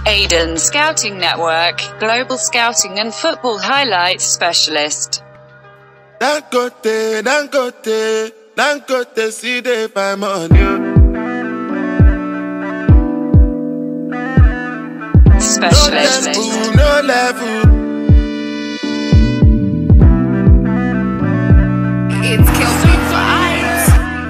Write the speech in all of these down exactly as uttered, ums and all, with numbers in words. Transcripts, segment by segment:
Aiden Scouting Network, Global Scouting and Football Highlights Specialist. Dangote, Dangote, Dangote, see they find money. Specialist. No level, no level. It's Kelvin Vibes.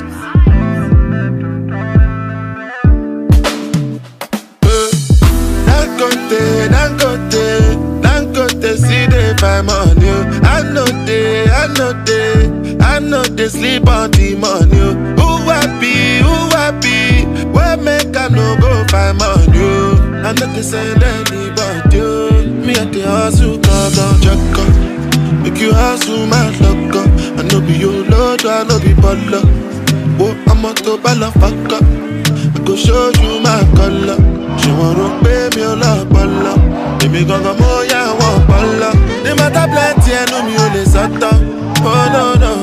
Dangote, Dangote, Dangote, see they find money. I know they, I know they, I know they sleep on the money. Who happy, who happy? Where make I no go find money? I know they send anybody. Me at the hustle, come down, check up. Make you hustle, my luck up. I know be your lord, I know be baller. Oh, I'm a to baller, fuck up. I go show you my color. She wanna pay me a lot, baller. Let me go go more, yeah, I want baller. They matter plenty, I know me only sata. Oh no no.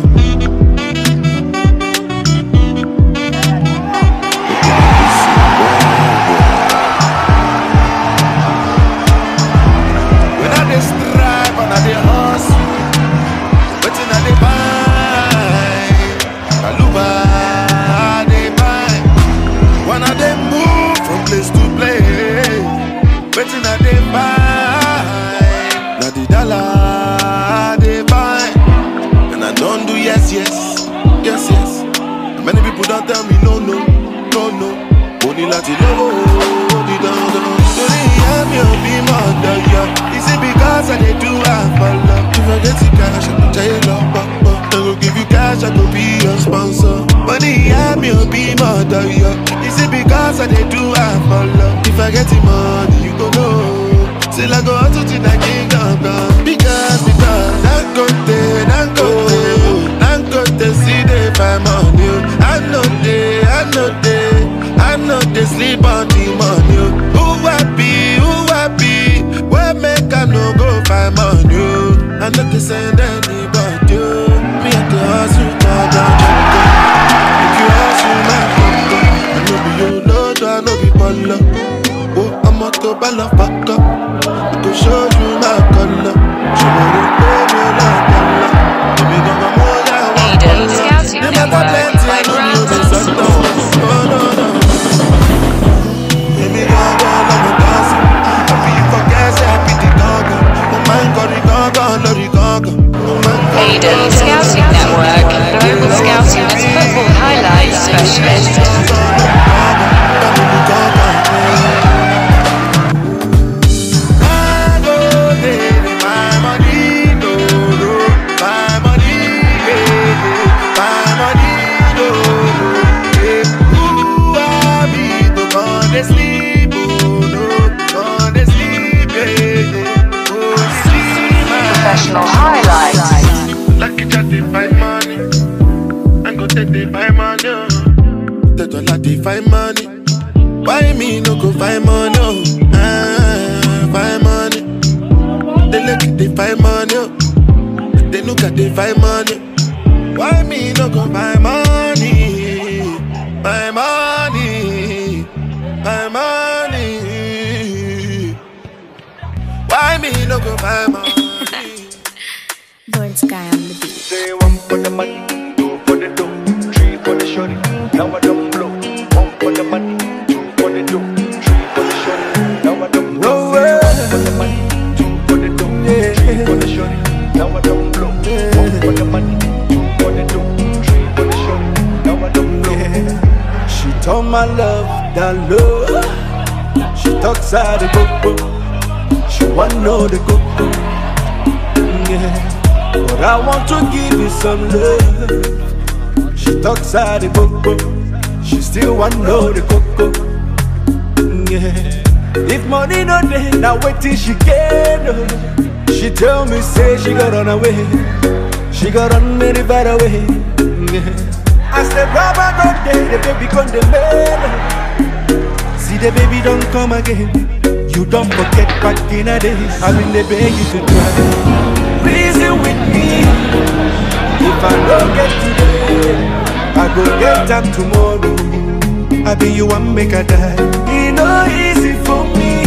When I dey strive and I dey hustle, wetin I dey buy? Kaluba I dey buy. When I dey move from place to place, wetin I dey buy? Na the dollar I dey buy. And I don't do yes, yes, yes, yes. And many people don't tell me no, no, no, no. Only lati lowo, di don don. Tori iya mi o be mother, yeah. Is it because I dey do am for love? If I get the cash, I go tell you love, papa. I go give you cash, I go be your sponsor. But iya mi o be mother, yeah. Is it because I dey do am for love? If I get the money, you go know. Still I go out to the kingdom come. Because, because Dangote, Dangote, Dangote, see they find money. I know they, I know they, I know they sleep on the money. Who happy, who happy? Where make I no go find money? I know they send anybody. Me at the hustle, come down, check up. If you hustle, my fucker. I know be your lord, I know be baller. Oh, I'm a to baller, fuck up. I go show you my color. She wanna pay me a lot, dollar. Let me go my more, yeah, I want Aiden Scouting they matter Network, plenty, I know you be so down. Oh no no. Let me go go let me dance. Happy you forget, say happy the gaga. Oh my God, the gaga, love the gaga. Oh my God. Aiden Scouting Network, Global Scouting and Football Highlights Specialist. Professional highlights. Lucky that they find money. I go take they find money. They don't like they find money. Why me no go find money? Ah, find money. They look at they find money. They look at they find money. Why me no go find money? My money, my money. Why me no go find money? Born Sky on the beat. Say one for the money, two for the dough, three for the shorty. Now I don't blow. One for the money, two for the dough, three for the shorty. Now I don't blow. One for the money, two for the dough, three for the shorty. Now I don't blow. One for the money, two for the dough, three for the shorty. Now I don't blow. She told my love that love. She talks out the go-go. She want know the go-go. Yeah. But I want to give you some love. She talks out the go-go. She still want know the go-go. Yeah. If money no day, now wait till she get no. She tell me say she got run away. She got run very far away. Yeah. As the rubber don't day, the baby gone the man. See the baby don't come again. You don't forget back in a day. I mean they beg you to try. Reason with me. If I don't get today, I go get up tomorrow. I be you one make a die. It no easy for me.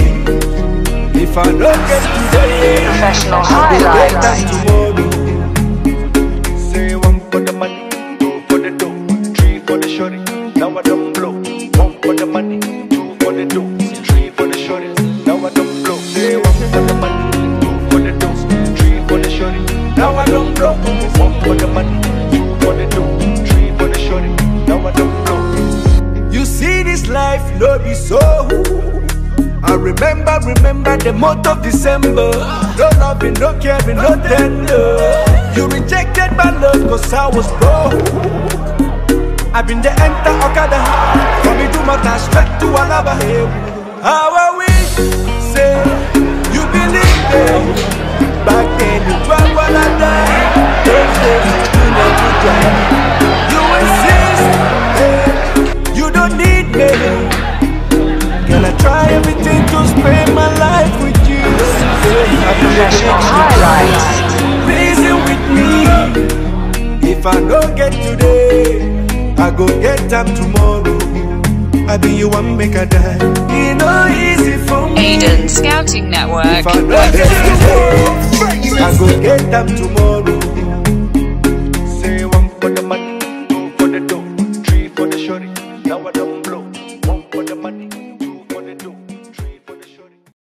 If I don't get today, Professional I go get them highlights. tomorrow. Say one for the money, two for the dough, three for the shorty. Now I don't blow. One for the money, two for the dough, three for the shorty. Now I don't blow. Say one for the money, two for the dough, three for the shorty. Now I don't blow. One for the money, two for the dough, three for the shorty. Now I don't blow. You see this life, no be so. I remember, remember the month of December. No loving, no caring, no tender. You rejected my love cause I was broke. I've been the enter Okada. From me to Mata straight to Alaba. How I wish, say, you believe me. Back then you tried what I died. Those days you never tried. You insist, hey, you don't need me. Can I try everything to spend my life with you? Professional highlights. Reason with me. If I don't get today, I go get them tomorrow. I be you one make a die. It no easy for me. Aiden Scouting Network. If I don't get today, I go get them tomorrow.